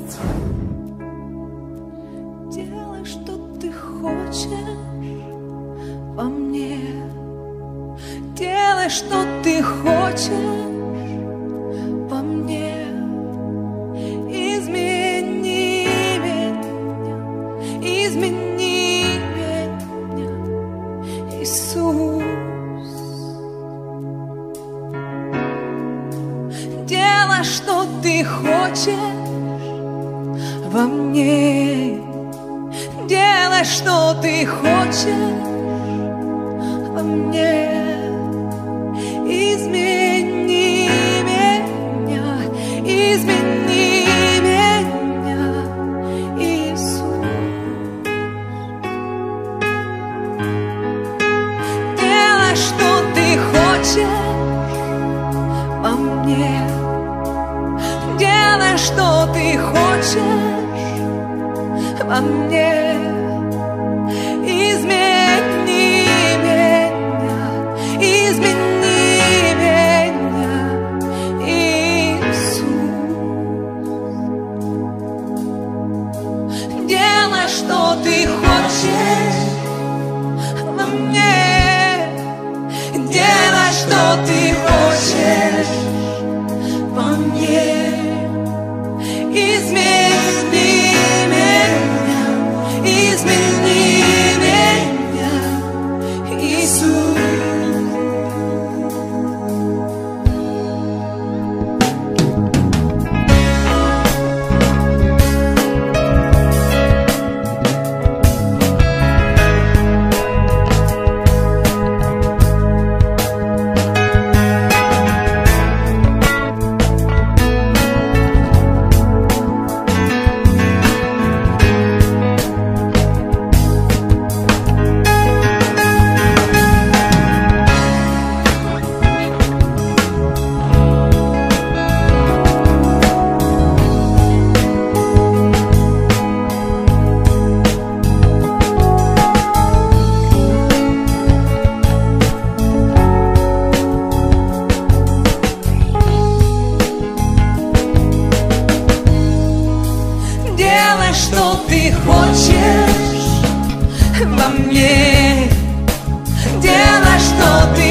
Делай, что ты хочешь во мне. Делай, что ты хочешь во мне. Измени меня, измени меня, Иисус. Делай, что ты хочешь во мне. Делай, что ты хочешь во мне. Измени меня, измени меня, Иисус. Делай, что ты хочешь во мне. Делай, что ты хочешь во мне. Измени меня, измени меня, Иисус. Делай, что ты хочешь во мне. Делай, что ты хочешь во мне. Измени меня, измени меня, Иисус. Делай, что ты хочешь во мне. Делай, что ты